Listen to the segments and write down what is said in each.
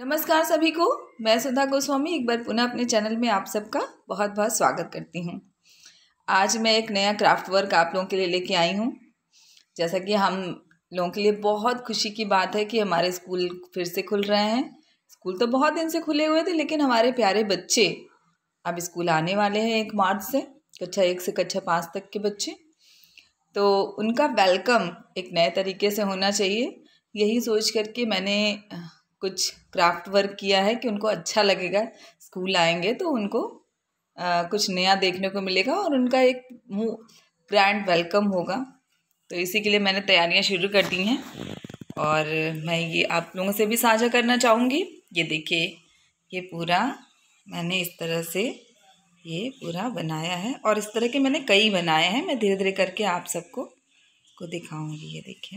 नमस्कार सभी को। मैं सुधा गोस्वामी एक बार पुनः अपने चैनल में आप सबका बहुत बहुत स्वागत करती हूँ। आज मैं एक नया क्राफ्ट वर्क आप लोगों के लिए लेके आई हूँ। जैसा कि हम लोगों के लिए बहुत खुशी की बात है कि हमारे स्कूल फिर से खुल रहे हैं। स्कूल तो बहुत दिन से खुले हुए थे, लेकिन हमारे प्यारे बच्चे अब स्कूल आने वाले हैं 1 मार्च से। कक्षा 1 से कक्षा 5 तक के बच्चे, तो उनका वेलकम एक नए तरीके से होना चाहिए। यही सोच करके मैंने कुछ क्राफ्ट वर्क किया है कि उनको अच्छा लगेगा। स्कूल आएंगे तो उनको कुछ नया देखने को मिलेगा और उनका एक ग्रैंड वेलकम होगा। तो इसी के लिए मैंने तैयारियां शुरू कर दी हैं और मैं ये आप लोगों से भी साझा करना चाहूँगी। ये देखिए, ये पूरा मैंने इस तरह से ये पूरा बनाया है और इस तरह के मैंने कई बनाए हैं। मैं धीरे धीरे करके आप सबको दिखाऊंगी। ये देखिए,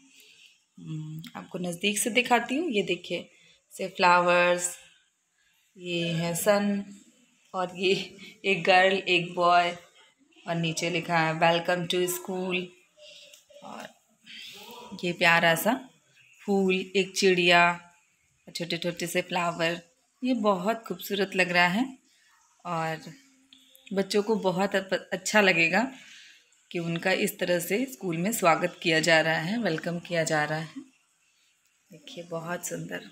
आपको नज़दीक से दिखाती हूँ। ये देखिए, से फ्लावर्स, ये है सन, और ये एक गर्ल एक बॉय, और नीचे लिखा है वेलकम टू स्कूल। और ये प्यारा सा फूल, एक चिड़िया, छोटे छोटे से फ्लावर। ये बहुत खूबसूरत लग रहा है और बच्चों को बहुत अच्छा लगेगा कि उनका इस तरह से स्कूल में स्वागत किया जा रहा है, वेलकम किया जा रहा है। देखिए, बहुत सुंदर।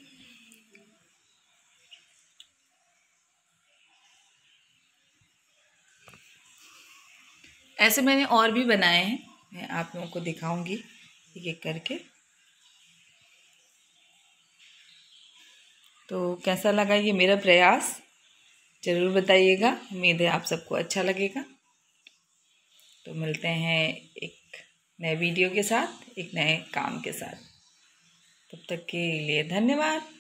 ऐसे मैंने और भी बनाए हैं, मैं आप लोगों को दिखाऊंगी एक एक करके। तो कैसा लगा ये मेरा प्रयास, ज़रूर बताइएगा। उम्मीद है आप सबको अच्छा लगेगा। तो मिलते हैं एक नए वीडियो के साथ, एक नए काम के साथ। तब तक के लिए धन्यवाद।